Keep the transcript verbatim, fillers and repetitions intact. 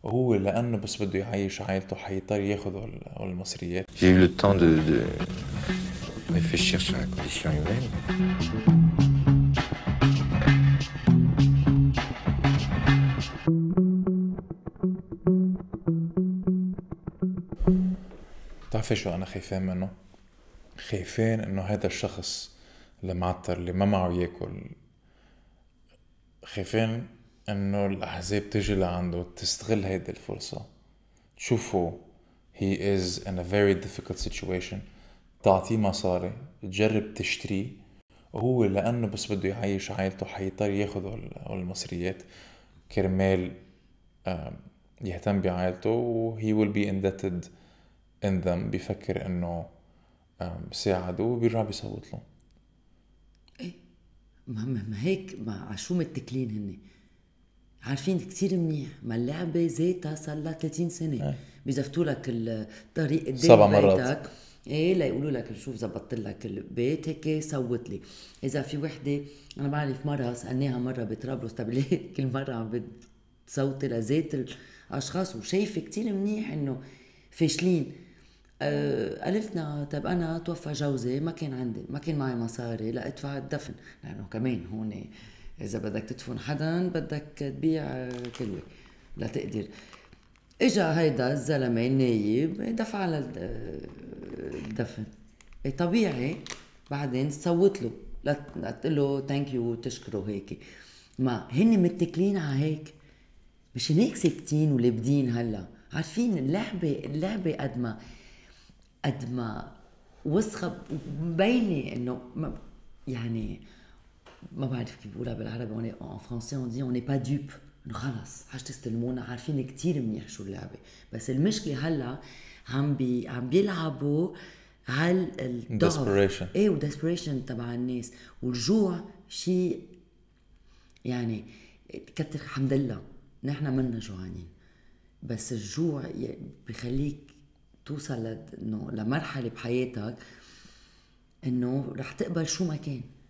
وهو لأنه بس بده يعيش عائلته حيضطر ياخد هول هول المصريات. J'ai eu le temps de, de réfléchir sur la condition humaine. بتعرفي شو أنا خايفين منه؟ خايفين إنه هذا الشخص اللي معطر اللي ما معه ياكل، خايفين إنه الأحزاب تجي لعنده تستغل هيدي الفرصة، تشوفه he is in a very difficult situation، تعطيه مصاري تجرب تشتريه، وهو لأنه بس بده يعيش عائلته حيضطر ياخد هول هول المصريات كرمال آم، يهتم بعائلته، و he will be indebted in them. بيفكر إنه آم، ساعده وبيرجع بيصوت له. ايه ما, ما ما هيك ما عشو متكلين هن عارفين كتير منيح ما اللعبة ذاتها صار لها ثلاثين سنة. إيه. بيزفتوا لك الطريق قدام سبع مرات. بيتك، ايه ليقولوا لك شوف زبطت لك البيت هيك صوت لي. اذا في وحده انا بعرف مره سالناها مره بطرابلس طب ليه كل مره عم بتصوتي لذات الاشخاص وشايفه كتير منيح انه فاشلين. أه قالتنا طب انا توفى جوزي ما كان عندي ما كان معي مصاري لادفع الدفن، لانه كمان هون اذا بدك تدفن حدا بدك تبيع كلوه لتقدر. اجا هيدا الزلمه النايب دفع للدفن، طبيعي بعدين تصوت له لتقول له ثانك يو وتشكره هيك. ما هن متكلين على هيك، مش هيك ساكتين ولابدين. هلا عارفين اللعبه اللعبه قد ما قد ما وسخه مبينه انه يعني ما بعرف كيف بقولها بالعربي. هون ان فرنسي اون دي اون ني با دوب، انه خلص حاجة تستلمونا عارفين كتير منيح شو اللعبة. بس المشكلة هلا عم بي عم بيلعبوا على الضعف ايه وديسبريشن تبع الناس والجوع. شيء يعني كتر الحمد لله نحن منا جوعانين، بس الجوع بخليك توصل انه لمرحلة بحياتك انه رح تقبل شو ما كان.